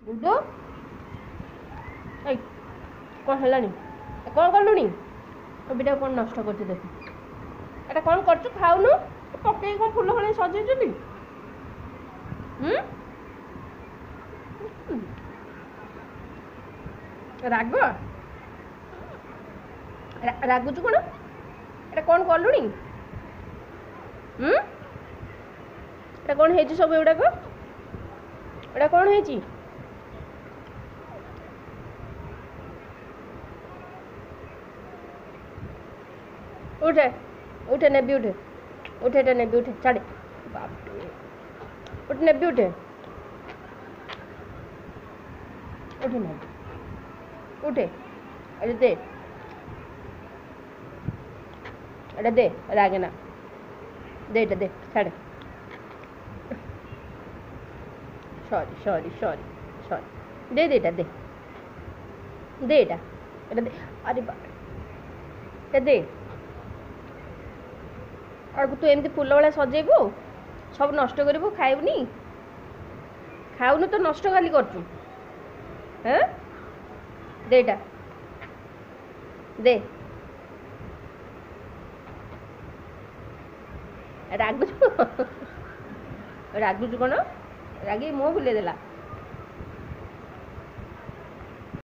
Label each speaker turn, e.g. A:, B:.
A: बुझो कौन है कौन कलुनी बेटा कौन नष्ट कर देख एटा कौन कर खाऊनु पकई कौन फुल फल सजे राग रागुचु कौन एटा कौन कलुनी एटा कौन है सब एगुड़ाक एटा कौन है उठे उठे नेबी उठे उठे एटा नेबी उठे छाड़े बाप उठ नेबी उठे उठे नेबी उठे अरे दे एटा दे रागे ना दे एटा दे छाड़े सॉरी सॉरी सॉरी सॉरी दे दे एटा दे दे एटा एटा दे अरे बाप एटा दे और तू एमती फुल भाया सजेबू सब नष्ट करू खाऊनी खाऊनु तो नष्ट खाली करचु हाँ देटा दे रागुचु रागुचु कौन रागी मुँह बुले देला